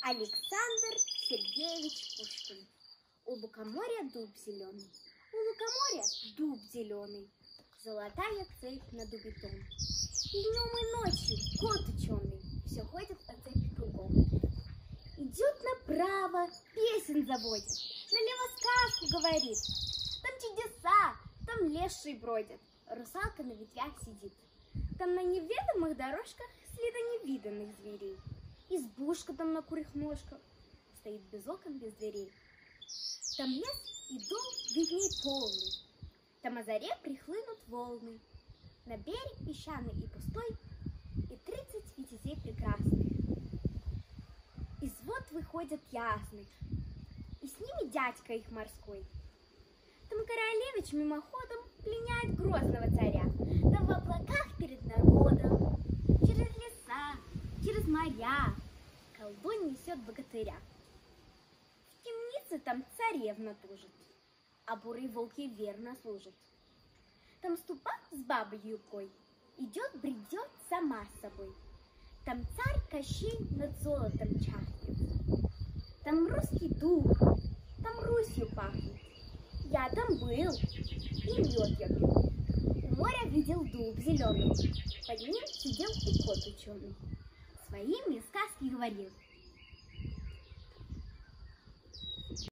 Александр Сергеевич Пушкин. У лукоморья дуб зеленый, у лукоморья дуб зеленый, золотая цепь на дубе том. И днем и ночью кот ученый все ходит по цепи кругом. Идет направо, песен заводит, налево сказку говорит. Там чудеса, там леший бродит, русалка на ветвях сидит. Там на неведомых дорожках следа невиданных зверей. Избушка там на курьих ножках стоит без окон, без дверей. Там лес и дом видней полный. Там о заре прихлынут волны. На берег песчаный и пустой, и 30 витязей прекрасных. Из вод выходят ясных, и с ними дядька их морской. Там королевич мимоходом пленяет грозного царя. Там в облаках перед народом, через леса, через моря, колдунь несет богатыря. В темнице там царевна тужит, а бурый волк ей верно служит. Там ступак с бабой юбкой идет, бредет сама с собой. Там царь Кощей над золотом чахнет. Там русский дух, там Русью пахнет. Я там был, и мед я пил. У моря видел дуб зеленый, под ним сидел и кот ученый. Своим мне сказки говорил.